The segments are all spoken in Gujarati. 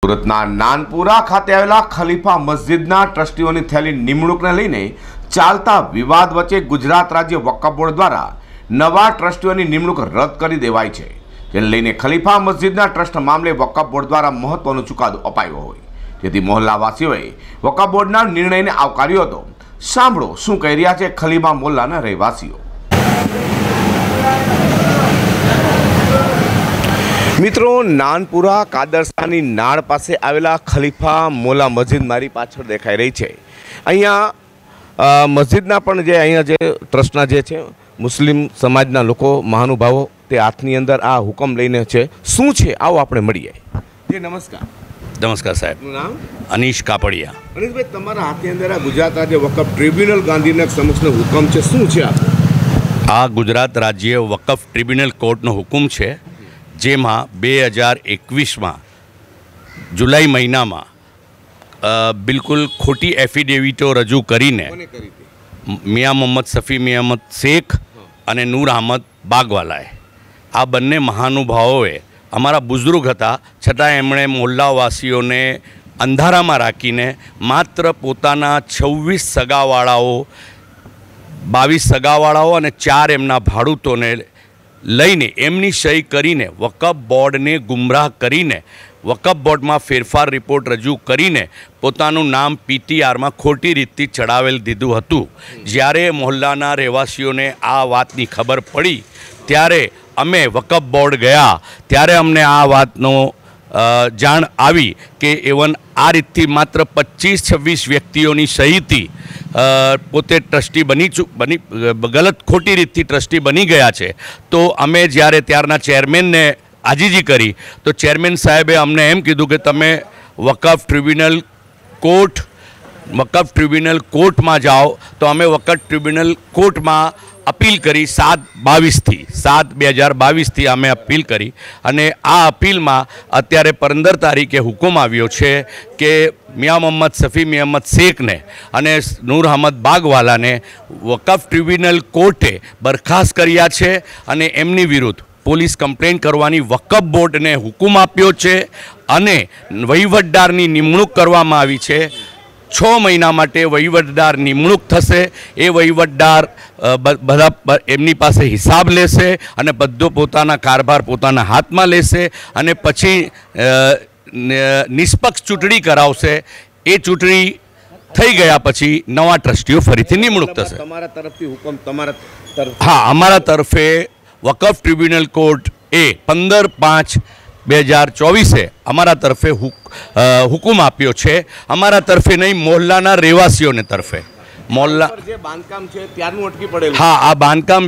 સુરતના નાનપુરા ખાતે આવેલા ખલીફા મસ્જિદના ટ્રસ્ટીઓની થયેલી નિમણૂકને લઈને ચાલતા વિવાદ વચ્ચે ગુજરાત રાજ્ય વક્ફ બોર્ડ દ્વારા નવા ટ્રસ્ટીઓની નિમણૂક રદ કરી દેવાઈ છે, જેને લઈને ખલીફા મસ્જિદના ટ્રસ્ટ મામલે વક્ફ બોર્ડ દ્વારા મહત્વનો ચુકાદો અપાયો હોય, જેથી મહોલ્લાવાસીઓએ વક્ફ બોર્ડના નિર્ણયને આવકાર્યો હતો। સાંભળો શું કહી રહ્યા છે ખલીફા મોહલ્લાના રહેવાસીઓ। મિત્રો, નાનપુરા કાદરસાની નાળ પાસે આવેલા ખલીફા મોલા મસ્જિદ મારી પાછળ દેખાઈ રહી છે। અહીંયા મસ્જિદના પણ જે અહીંયા જે ટ્રસ્ટના જે છે મુસ્લિમ સમાજના લોકો મહાનુભાવો તે હાથની અંદર આ હુકમ લઈને છે। શું છે આવો આપણે મળીએ। જી નમસ્કાર। નમસ્કાર સાહેબ, નામ અનીશ કાપડિયા। અનીશભાઈ, તમારા હાથની અંદર આ ગુજરાત રાજ્ય વકફ ટ્રિબ્યુનલ ગાંધીનગર સમક્ષનો હુકમ છે, શું છે આ ગુજરાત રાજ્ય વકફ ટ્રિબ્યુનલ કોર્ટનો હુકમ છે, જેમાં 2021માં જુલાઈ મહિનામાં બિલકુલ ખોટી એફિડેવિટો રજૂ કરીને મિયાં મોહમ્મદ સફી મિયાં શેખ અને નૂર અહમદ બાગવાલાએ આ બંને મહાનુભાવોએ અમારા બુઝુર્ગ હતા છતાં એમણે મોહલ્લાવાસીઓને અંધારામાં રાખીને માત્ર પોતાના 26 સગાવાળાઓ 22 સગાવાળાઓ અને 4 એમના ભાડૂતોને લઈને એમની સહી કરીને વકફ બોર્ડને ગુમરાહ કરીને વકફ બોર્ડમાં ફેરફાર રિપોર્ટ રજૂ કરીને પોતાનું નામ પીટીઆરમાં ખોટી રીતથી ચડાવેલ દીધું હતું। જ્યારે મોહલ્લાના રહેવાસીઓને આ વાતની ખબર પડી ત્યારે અમે વકફ બોર્ડ ગયા ત્યારે અમને આ વાતનો જાણ આવી કે એવન આ રીતથી માત્ર 25-26 વ્યક્તિઓની સહીથી પોતે ટ્રસ્ટી બની ગલત ખોટી રીતથી ટ્રસ્ટી બની ગયા છે। તો અમે જ્યારે ત્યારના ચેરમેનને આજીજી કરી તો ચેરમેન સાહેબે અમને એમ કીધું કે તમે વકફ ટ્રિબ્યુનલ કોર્ટમાં જાઓ। તો અમે વકફ ટ્રિબ્યુનલ કોર્ટમાં અપીલ કરી 7/2022થી અમે અપીલ કરી અને આ અપીલમાં અત્યારે 15 તારીખે હુકમ આવ્યો છે કે મિયાં મોહમ્મદ સફી મિયાં શેખને અને નૂર અહમદ બાગવાલાને વકફ ટ્રિબ્યુનલ કોર્ટે બરખાસ્ત કર્યા છે અને એમની વિરુદ્ધ પોલીસ કમ્પ્લેન કરવાની વકફ બોર્ડને હુકમ આપ્યો છે અને વહીવટદારની નિમણૂક કરવામાં આવી છે। 6 મહિના માટે વહીવટદાર નિમણૂક થશે। એ વહીવટદાર બધા એમની પાસે હિસાબ લેશે અને બધો પોતાના કારભાર પોતાના હાથમાં લેશે અને પછી નિષ્પક્ષ ચૂંટણી કરાવશે। એ ચૂંટણી થઈ ગયા પછી નવા ટ્રસ્ટીઓ ફરીથી નિમણૂક થશે। તમારા તરફથી હુકમ હા, અમારા તરફે વકફ ટ્રિબ્યુનલ કોર્ટ એ 15/5/2024 અમારા તરફે હુકમ આપ્યો છે। અમારા તરફે નહીં, મોહલ્લાના રહેવાસીઓને તરફે મોહલ્લા જે બાંધકામ છે ત્યારનું અટકી પડેલું। હા, આ બાંધકામ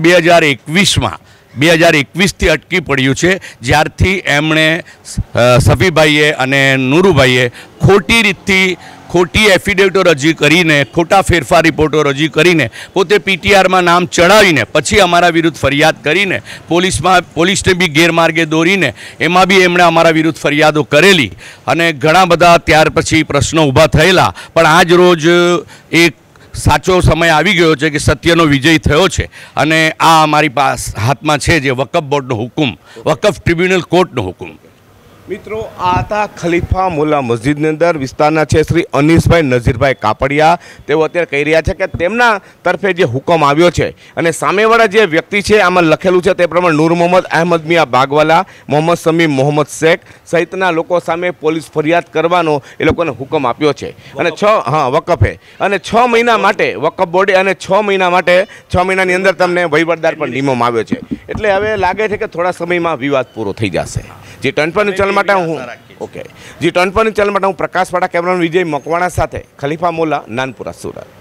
2021થી અટકી પડ્યું છે, જ્યારથી એમણે સફીભાઈએ અને નૂરુભાઈએ ખોટી રીતથી ખોટી એફિડેવિટો રજૂ કરીને ખોટા ફેરફાર રિપોર્ટો રજૂ કરીને પોતે પીટીઆરમાં નામ ચડાવીને પછી અમારા વિરુદ્ધ ફરિયાદ કરીને પોલીસને બી ગેરમાર્ગે દોરીને એમાં બી એમણે અમારા વિરુદ્ધ ફરિયાદો કરેલી અને ઘણા બધા ત્યાર પછી પ્રશ્નો ઊભા થયેલા। પણ આજ રોજ એક સાચો સમય આવી ગયો છે કે સત્યનો વિજય થયો છે અને આ અમારી હાથમાં છે જે વકફ બોર્ડનો હુકમ, વકફ ટ્રિબ્યુનલ કોર્ટનો હુકમ। મિત્રો, આ હતા ખલીફા મોલા મસ્જિદની અંદર વિસ્તારના છે શ્રી અનીશભાઈ નઝીરભાઈ કાપડિયા। તેઓ અત્યારે કહી રહ્યા છે કે તેમના તરફે જે હુકમ આવ્યો છે અને સામેવાળા જે વ્યક્તિ છે આમાં લખેલું છે તે પ્રમાણે નૂર મોહમ્મદ અહેમદ મિયાં બાગવાલા, મોહમ્મદ સમી મોહમ્મદ શેખ સહિતના લોકો સામે પોલીસ ફરિયાદ કરવાનો એ લોકોને હુકમ આપ્યો છે અને વકફે અને 6 મહિના માટે વકફ બોર્ડે અને 6 મહિના માટે 6 મહિનાની અંદર તમને વહીવટદાર પણ નિમવામાં આવ્યો છે। એટલે હવે લાગે છે કે થોડા સમયમાં વિવાદ પૂરો થઈ જશે। જે ટર્ન ચેનલ માટે હું પ્રકાશવાળા કેમેરામેન વિજય મકવાણા સાથે ખલીફા મોલા, નાનપુરા, સુરત।